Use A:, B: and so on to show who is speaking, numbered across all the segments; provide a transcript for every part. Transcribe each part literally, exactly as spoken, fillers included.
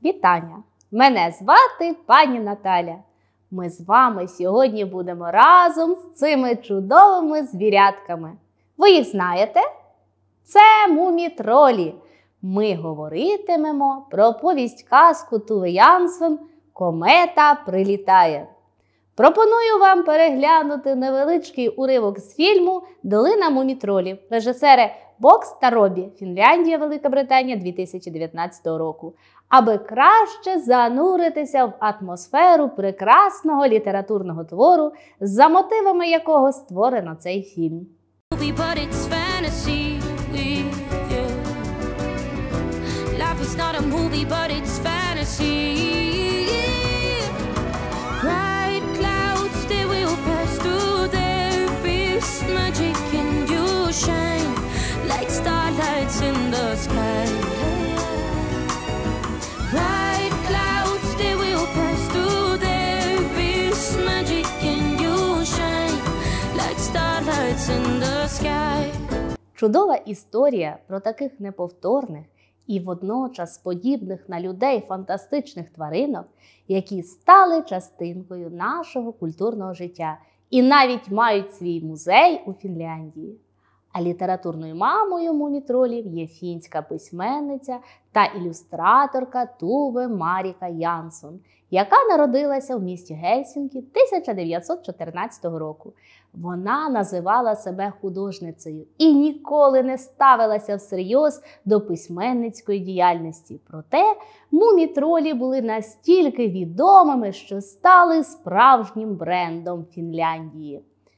A: Вітання! Мене звати пані Наталя. Ми з вами сьогодні будемо разом з цими чудовими звірятками. Ви їх знаєте? Це мумі-тролі. Ми говоритимемо про повість-казку Туве Янсон «Комета прилітає». Пропоную вам переглянути невеличкий уривок з фільму «Долина мумі-тролів» режисери Бокс та Робі, Фінляндія, Велика Британія, дві тисячі дев'ятнадцятого року, аби краще зануритися в атмосферу прекрасного літературного твору, за мотивами якого створено цей фільм.
B: Like starlights in the sky. Bright clouds, they will pass through. There is magic and you shine like starlights in the sky.
A: Чудова історія про таких неповторних і водночас подібних на людей фантастичних тваринок, які стали частинкою нашого культурного життя і навіть мають свій музей у Фінляндії. А літературною мамою мумі-тролів є фінська письменниця та ілюстраторка Туве Маріка Янсон, яка народилася в місті Гельсінкі тисяча дев'ятсот чотирнадцятого року. Вона називала себе художницею і ніколи не ставилася всерйоз до письменницької діяльності. Проте мумі-тролі були настільки відомими, що стали справжнім брендом Фінляндії.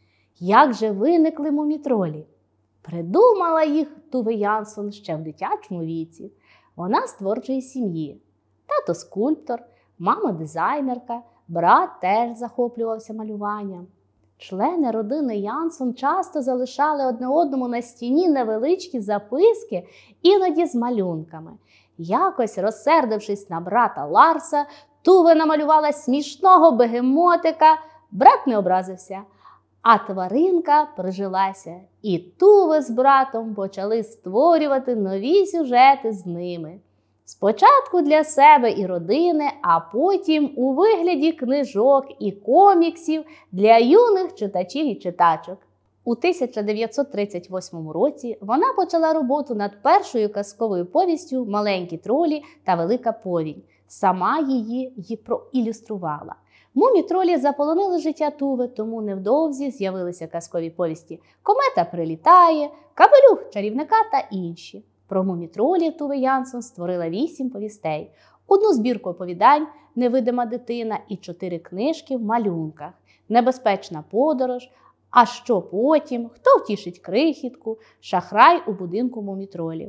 A: Як же виникли мумі-тролі? Придумала їх Туве Янсон ще в дитячому віці. Вона з творчої сім'ї. Тато скульптор, мама дизайнерка, брат теж захоплювався малюванням. Члени родини Янсон часто залишали одне одному на стіні невеличкі записки, іноді з малюнками. Якось, розсердившись на брата Ларса, Туве намалювала смішного бегемотика. Брат не образився. А тваринка прижилася, і Туве з братом почали створювати нові сюжети з ними. Спочатку для себе і родини, а потім у вигляді книжок і коміксів для юних читачів і читачок. У тисяча дев'ятсот тридцять восьмому році вона почала роботу над першою казковою повістю «Маленькі тролі та велика повінь». Сама її й проілюструвала. Мумі-тролі заполонили життя Туве, тому невдовзі з'явилися казкові повісті «Комета прилітає», «Капелюх чарівника» та інші. Про мумі-тролів Туве Янсон створила вісім повістей, одну збірку оповідань «Невидима дитина» і чотири книжки в малюнках «Небезпечна подорож», «А що потім?», «Хто втішить крихітку?», «Шахрай у будинку мумі-тролів».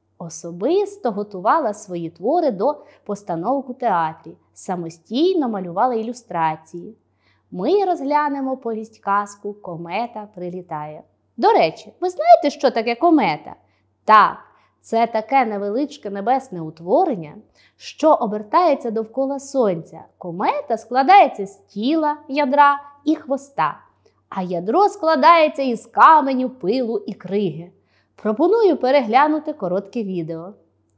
A: Особисто готувала свої твори до постановок у театрі, самостійно малювала ілюстрації. Ми розглянемо повість-казку «Комета прилітає». До речі, ви знаєте, що таке комета? Так, це таке невеличке небесне утворення, що обертається довкола Сонця. Комета складається з тіла, ядра і хвоста, а ядро складається із каменю, пилу і криги. Пропоную переглянути коротке відео.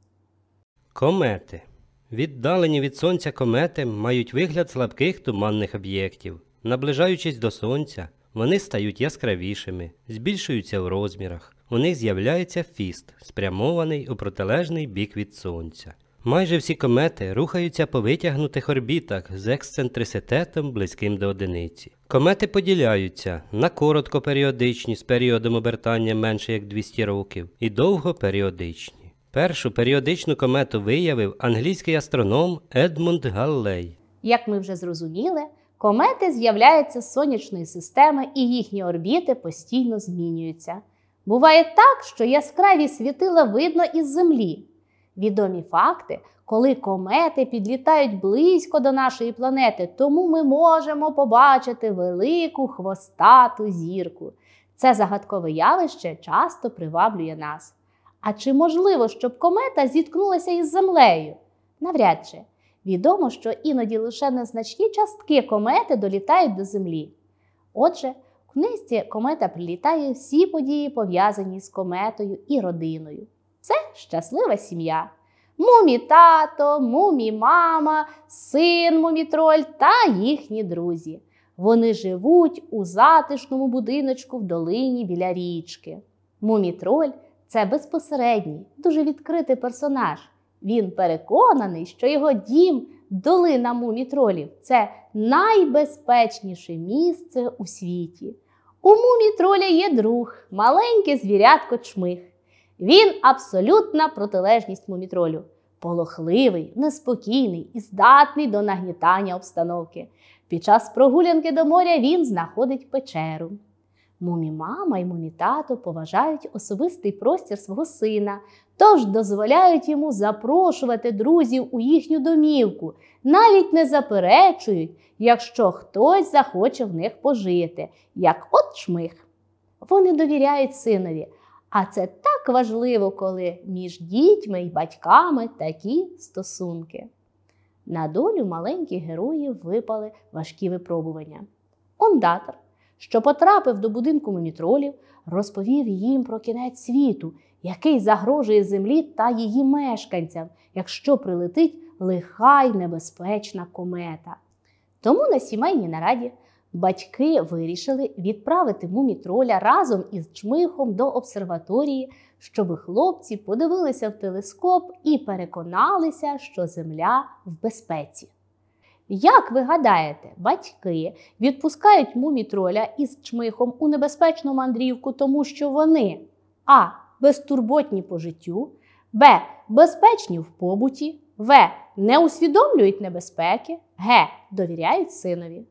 C: Комети. Віддалені від Сонця комети мають вигляд слабких туманних об'єктів. Наближаючись до Сонця, вони стають яскравішими, збільшуються в розмірах. У них з'являється фіст, спрямований у протилежний бік від Сонця. Майже всі комети рухаються по витягнутих орбітах з ексцентриситетом близьким до одиниці. Комети поділяються на короткоперіодичні з періодом обертання менше як двісті років і довгоперіодичні. Першу періодичну комету виявив англійський астроном Едмунд Галлей.
A: Як ми вже зрозуміли, комети з'являються з сонячної системи і їхні орбіти постійно змінюються. Буває так, що яскраві світила видно із Землі. Відомі факти, коли комети підлітають близько до нашої планети, тому ми можемо побачити велику хвостату зірку. Це загадкове явище часто приваблює нас. А чи можливо, щоб комета зіткнулася із Землею? Навряд чи. Відомо, що іноді лише незначні частки комети долітають до Землі. Отже, в книжці «Комета прилітає» всі події пов'язані з кометою і родиною. Це щаслива сім'я. Мумі-тато, мумі-мама, син мумітроль та їхні друзі. Вони живуть у затишному будиночку в долині біля річки. Мумітроль – це безпосередній, дуже відкритий персонаж. Він переконаний, що його дім – долина мумітролів – це найбезпечніше місце у світі. У мумітроля є друг – маленьке звірятко Чмих. Він абсолютна протилежність мумітролю. Полохливий, неспокійний і здатний до нагнітання обстановки. Під час прогулянки до моря він знаходить печеру. Мумі-мама і мумі-тато поважають особистий простір свого сина, тож дозволяють йому запрошувати друзів у їхню домівку, навіть не заперечують, якщо хтось захоче в них пожити, як от Чмих. Вони довіряють синові, а це так важливо, коли між дітьми і батьками такі стосунки. На долю маленьких героїв випали важкі випробування. Ондатор, що потрапив до будинку мумітролів, розповів їм про кінець світу, який загрожує землі та її мешканцям, якщо прилетить лиха й небезпечна комета. Тому на сімейній нараді батьки вирішили відправити мумітроля разом із Чмихом до обсерваторії, щоб хлопці подивилися в телескоп і переконалися, що Земля в безпеці. Як ви гадаєте, батьки відпускають мумітроля із Чмихом у небезпечну мандрівку, тому що вони а. безтурботні по життю, б. безпечні в побуті, в. не усвідомлюють небезпеки, г. довіряють синові?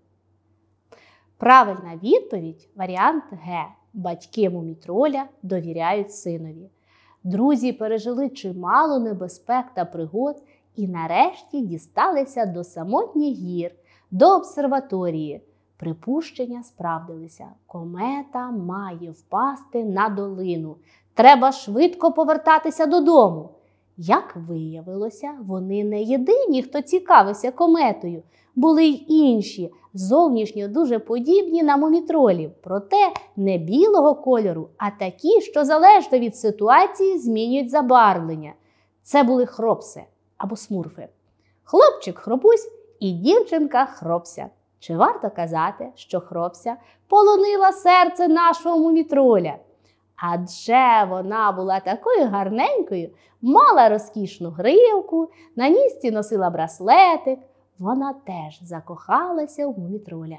A: Правильна відповідь – варіант Г. Батьки мумітроля довіряють синові. Друзі пережили чимало небезпек та пригод і нарешті дісталися до самотніх гір, до обсерваторії. Припущення справдилися. Комета має впасти на долину. Треба швидко повертатися додому. Як виявилося, вони не єдині, хто цікавився кометою. Були й інші, зовнішньо дуже подібні на мумітролів, проте не білого кольору, а такі, що залежно від ситуації змінюють забарвлення. Це були хропси або смурфи. Хлопчик Хропусь і дівчинка Хропся. Чи варто казати, що Хропся полонила серце нашого мумітроля? Адже вона була такою гарненькою, мала розкішну гривку, на нісці носила браслетик. Вона теж закохалася в мумітроля.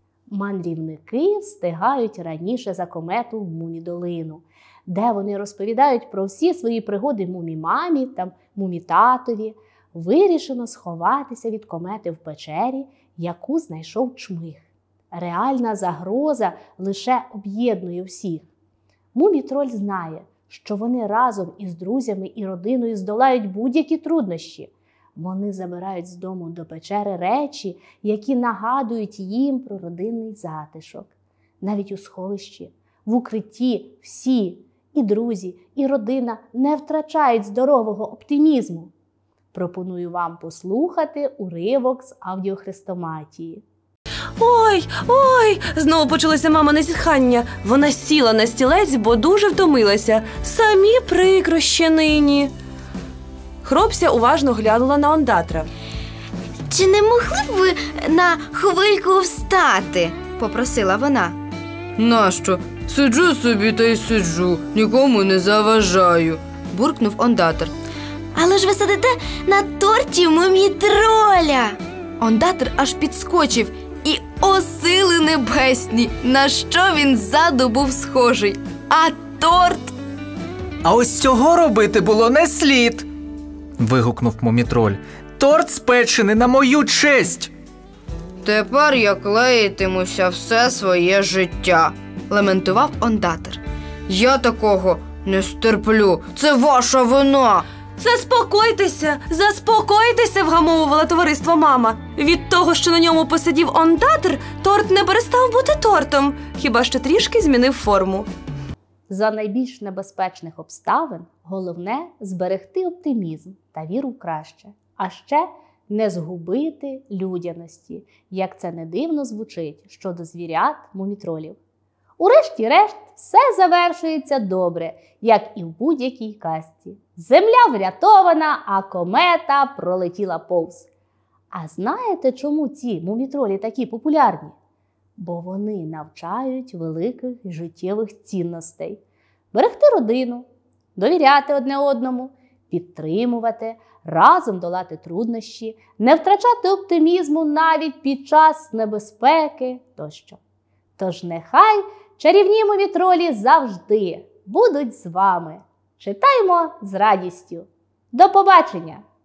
A: Мандрівники встигають раніше за комету в Мумідолину, де вони розповідають про всі свої пригоди мумі-мамі та мумі-татові. Вирішено сховатися від комети в печері, яку знайшов Чмих. Реальна загроза лише об'єднує всіх. Мумітроль знає, що вони разом із друзями і родиною здолають будь-які труднощі. Вони забирають з дому до печери речі, які нагадують їм про родинний затишок. Навіть у сховищі, в укритті всі, і друзі, і родина не втрачають здорового оптимізму. Пропоную вам послухати уривок з аудіохрестоматії.
D: Ой, ой, знову почалося мамине зітхання. Вона сіла на стілець, бо дуже втомилася. Самі прикрощі нині. Хропся уважно глянула на ондатра.
E: «Чи не могли б ви на хвильку встати?» – попросила вона.
F: «Нащо? Сиджу собі та й сиджу, нікому не заважаю», – буркнув ондатр.
E: «Але ж ви сидите на торті мумітроля!»
F: Ондатр аж підскочив. І, о сили небесні, на що він ззаду був схожий? А торт?
G: А ось цього робити було не слід, вигукнув мумітроль. Торт спечений на мою честь.
F: Тепер я клеїтимуся все своє життя, лементував ондатр. Я такого не стерплю, це ваша вина.
D: Заспокойтеся, заспокойтеся, вгамовувала товариство мама. Від того, що на ньому посидів ондатр, торт не перестав бути тортом, хіба що трішки змінив форму.
A: За найбільш небезпечних обставин головне зберегти оптимізм та віру в краще, а ще не згубити людяності, як це не дивно звучить щодо звірят мумітролів. Урешті-решт, все завершується добре, як і в будь-якій казці. Земля врятована, а комета пролетіла повз. А знаєте, чому ці мумітролі такі популярні? Бо вони навчають великих життєвих цінностей. Берегти родину, довіряти одне одному, підтримувати, разом долати труднощі, не втрачати оптимізму навіть під час небезпеки тощо. Тож нехай чарівні мумітролі завжди будуть з вами. Читаймо з радістю. До побачення!